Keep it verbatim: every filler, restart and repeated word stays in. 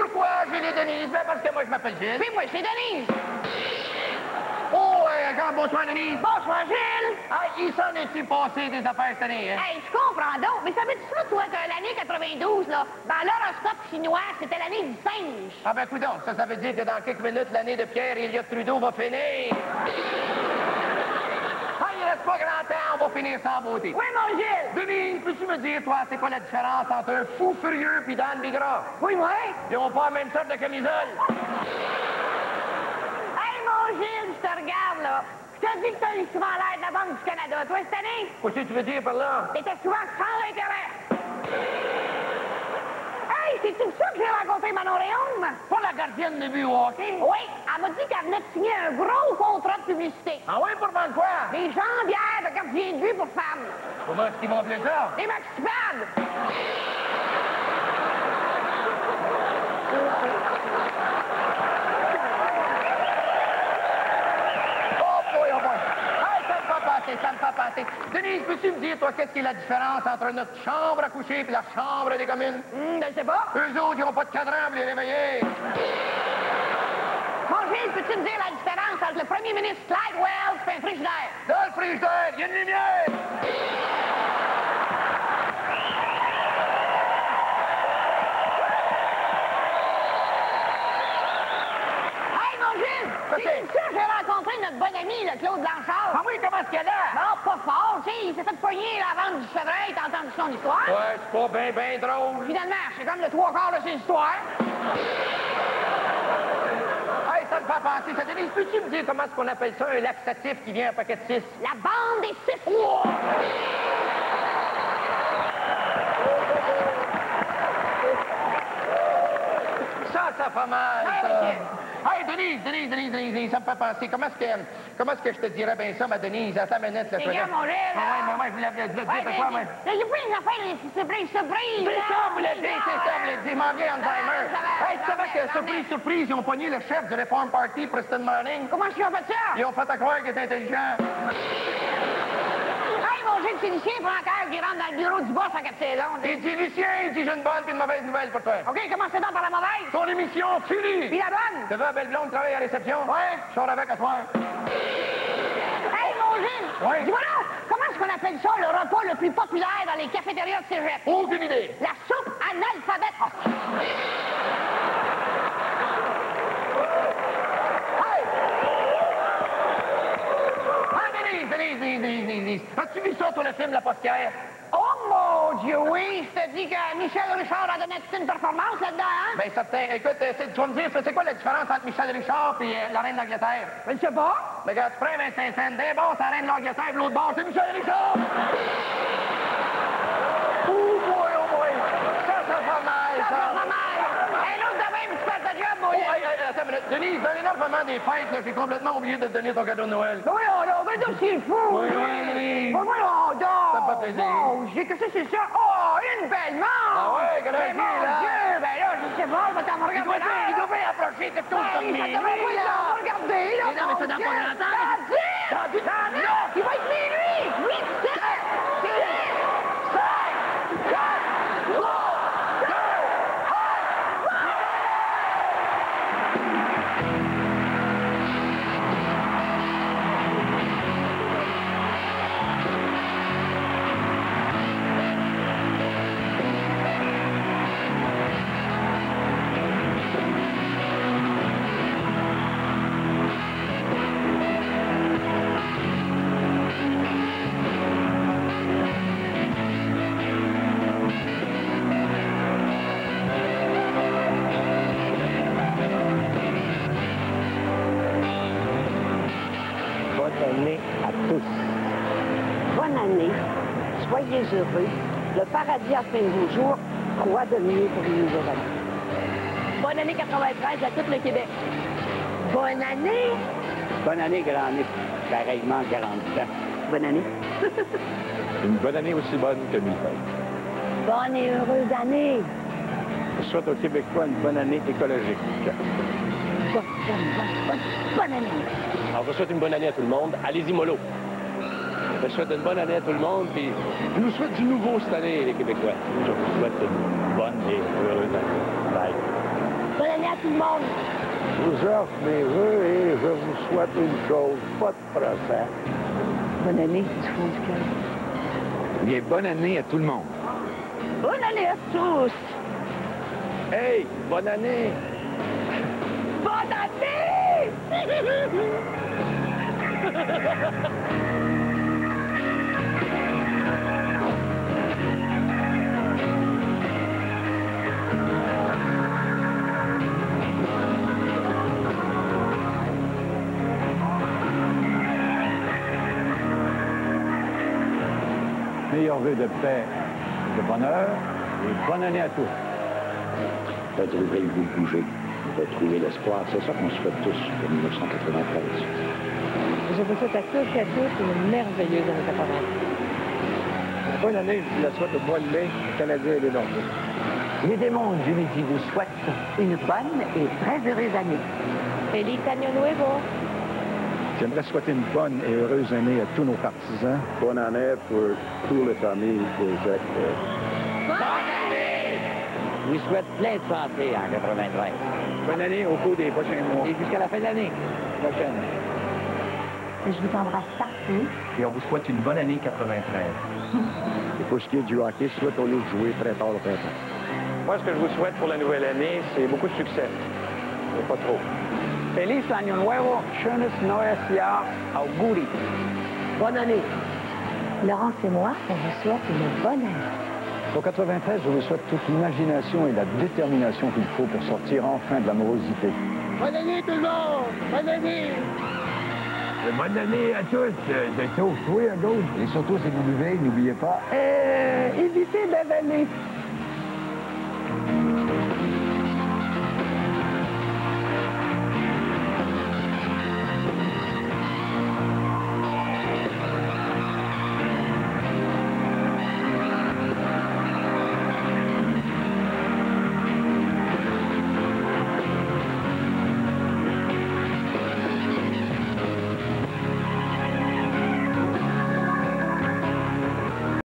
Pourquoi Gilles et Denise? Ben parce que moi, je m'appelle Gilles. Puis moi, c'est Denise. Oh, euh, encore bonsoir, Denise. Bonsoir, Gilles. Ah, il s'en est-tu passé des affaires cette année, hein? Hey, je comprends donc. Mais savais-tu ça, toi, que l'année quatre-vingt-douze, là, dans l'horoscope chinois, c'était l'année du singe? Ah ben, coudonc, ça, ça veut dire que dans quelques minutes, l'année de Pierre Elliott Trudeau va finir. Ah, il reste pas grand temps, on va finir sans beauté. Oui, mon Gilles. Denise, peux-tu me dire, toi, c'est quoi la différence entre un fou furieux puis Dan Bigra? Oui, moi. Ils ont pas la même sorte de camisole. Hey, mon Gille, je te regarde, là. Je te dis que t'as eu souvent l'air de la Banque du Canada. Toi, cette année, Qu'est-ce que tu veux dire par là? t'étais souvent sans intérêt. Hey, c'est-tu ça que j'ai rencontré Manon Réaume? Pas la gardienne de but au hockey? Oui, elle m'a dit qu'elle venait de signer un gros contrat de publicité. Ah oui, pour vendre quoi? Des jambières de gardien de but pour femmes. Comment est-ce qu'ils vont appeler ça? Des maxipades. Oh boy, oh boy! Hey, ça me fait passer, ça me fait passer. Denise, peux-tu me dire, toi, qu'est-ce qui est la différence entre notre chambre à coucher et la chambre des communes? Hum, je sais pas. Eux autres, ils n'ont pas de cadran pour les réveiller. Mon Gilles, peux-tu me dire la différence entre le premier ministre Clyde Wells et un frigidaire? Dans le frigidaire, il y a une lumière! Hey, mon Gilles! OK. C'est ça, j'ai rencontré notre bon ami, le Claude Blanchard. Ah oui, comment est-ce qu'elle est? Non, pas fort, tu sais, il s'est fait pogner la vente du chevreuil, t'as entendu son histoire? Ouais, c'est pas bien, bien drôle. Finalement, c'est comme le trois quarts de ses histoires. Hey, ça me fait penser, ça. Denise, peux-tu me dire comment est-ce qu'on appelle ça, un laxatif qui vient en paquet de six? La bande des six. Wow! Ça, ça fait mal, Hey, ça. monsieur. Hey, Denise, Denise, Denise, Denise, Denise, ça me fait penser. Comment est-ce que, comment est-ce que je te dirais bien ça, ma Denise? Attends une minute, là. Les je gars, vais- mon Gilles, Ah, ouais, là. maman, je voulais je voulais te Ouais, dire quoi, moi? mais il y a plein d'affaires, les surprises, surprises. C'est là. ça, vous l'avez dit, c'est ça, vous l'avez dit. M'en vient Alzheimer. ça va, Hey, tu ça savais va, que, ça surprise, va. surprise, ils ont pogné le chef du Reform Party, Preston Morning. Comment est-ce qu'ils ont fait ça? Ils ont fait à croire qu'il était intelligent. Hey, mon Gilles, c'est Lucien Francaire qui rentre dans le bureau du boss en quatre saisons. Il dit, Lucien, il dit, j'ai une bonne et une mauvaise nouvelle pour toi. OK, commencez donc par la mauvaise. Ton émission finie. Puis la bonne. Tu veux un belle blonde travailler à la réception? Ouais. Je sors avec à soir. Hey, mon Gilles. Ouais. Dis-moi donc, comment est-ce qu'on appelle ça, le repas le plus populaire dans les cafétérias de cégep? Aucune idée. La soupe analphabète. Hey! Ah, Denise, Denise, Denise, Denise, Denise. As-tu vu ça, toi, le film La Postière? Oh, mon Dieu, oui. Je te dis que Michel Richard a donné toute une performance là-dedans, hein? Ben, certain. Écoute, euh, c'est- tu vas me dire, c'est quoi la différence entre Michel Richard et euh, la reine d'Angleterre? Je ne sais pas. Mais regarde, tu prends vingt-cinq cents. D'un bord, c'est la reine d'Angleterre, de l'autre bord, c'est Michel Richard! Oh boy, oh boy! Ça, ça fait mal, Ça ça! va pas mal. Hey, l'autre de même, tu fais ta job, mon Oh, Gilles. hey, hey, attends une minute. Denise, dans l'énormément des fêtes, là, j'ai complètement oublié de te donner ton cadeau de Noël. Oui, on a on donc c'est fou. Oui, oui, oui. Oh, oui, on dort. Ça me fait plaisir. Oh, j'ai que ça, c'est ça. Oh, une belle montre. Ah ouais, que Mais là, mon là. Dieu, ben là, je sais pas, je vais t'en Il regarder. doit bien, il doit bien approcher quelque chose comme Hey, ça minuit, devrait pas là. être regarder, là. Mais non, mais ça n'a pas grand temps. Dans dix. Dans dix. Non, il va être minuit. huit, sept, six, cinq, quatre, trois, deux, Bonne année à tous. Bonne année, soyez heureux. Le paradis attend vos jours. Quoi de mieux pour une nouvelle année? Bonne année quatre-vingt-treize à tout le Québec. Bonne année. Bonne année, grand Nick. Pareillement, quarante ans. Bonne année. Une bonne année aussi bonne que mille fêtes. Bonne et heureuse année. Je souhaite aux Québécois une bonne année écologique. Bonne, bonne, bonne, bonne, bonne année. Alors, je souhaite une bonne année à tout le monde. Allez-y, mollo. Je souhaite une bonne année à tout le monde, puis je nous souhaite du nouveau cette année, les Québécois. Je vous souhaite une bonne et heureuse année. Bye. Bonne tout le monde. Je vous offre mes vœux et je vous souhaite une chose, pas de procès. Bonne année du fond du cœur. Bien, bonne année à tout le monde. Bonne année à tous. Hey, bonne année! Bonne année! Meilleurs vœux de paix, de bonheur et bonne année à tous. Retrouver le goût de bouger, retrouver l'espoir. C'est ça qu'on se fait tous en mille neuf cent quatre-vingt-treize. Je vous souhaite à tous et à toutes une merveilleuse année quatre-vingt. Bonne année, je vous la souhaite au mois de mai, aux Canadiens et les Nordiques. Les démons du midi vous souhaitent une bonne et très heureuse année. Feliz Año Nuevo! J'aimerais souhaiter une bonne et heureuse année à tous nos partisans. Bonne année pour tous les familles des acteurs. Je vous souhaite plein de santé en quatre-vingt-treize. Bonne année au cours des prochains mois. Et jusqu'à la fin de l'année prochaine. Je vous embrasse partout. Et on vous souhaite une bonne année quatre-vingt-treize. Et pour ce qui est du hockey, je souhaite au lieu de jouer très tard au printemps. Moi, ce que je vous souhaite pour la nouvelle année, c'est beaucoup de succès. Mais pas trop. Feliz Año Nuevo, schönes neues Jahr, auguri. Bonne année. Laurence et moi, on vous souhaite une bonne année. Pour quatre-vingt-treize, je vous souhaite toute l'imagination et la détermination qu'il faut pour sortir enfin de l'amorosité. Bonne année tout le monde! Bonne année! Bonne année à tous, de tous, oui, à gauche. Et surtout, si vous buvez, n'oubliez pas, Euh, évitez d'avaler.